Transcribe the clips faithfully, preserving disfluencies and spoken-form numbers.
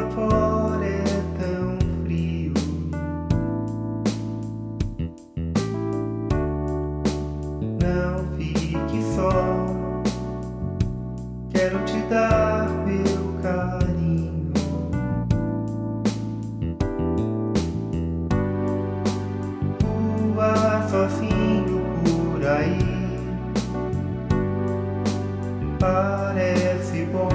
lá fora é tão frio. Não fique só, quero te dar meu carinho. Voa sozinho por aí, parece bom.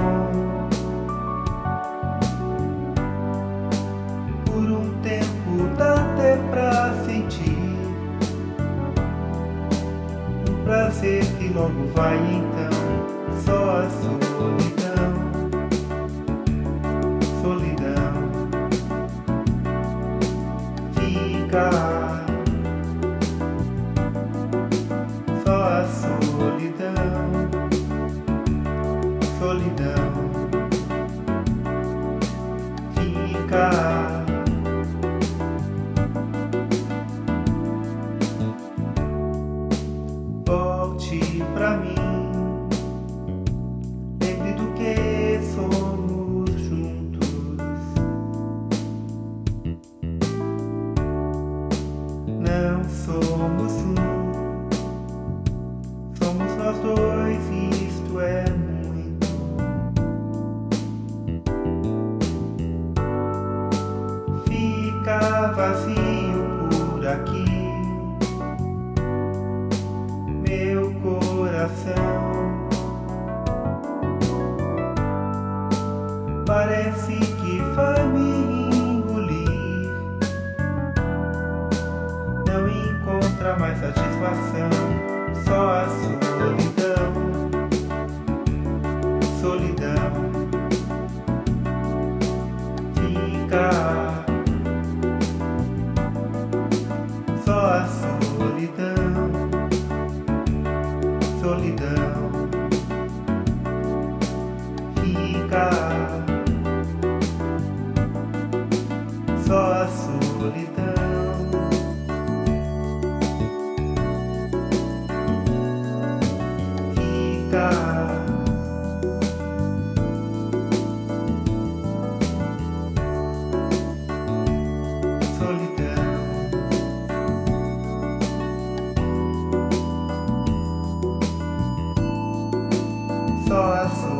Por um tempo dá até pra sentir um prazer que logo vai, então só a solidão, solidão fica, só a solidão, solidão fica. Volte pra mim, lembre do que somos juntos. Não somos um, somos nós dois, isto é muito. Fica vazio por aqui meu coração, parece que vai me engolir. Não encontra mais satisfação, só a solidão, solidão fica, só a solidão, solidão fica, só a solidão fica, solidão, só a solidão.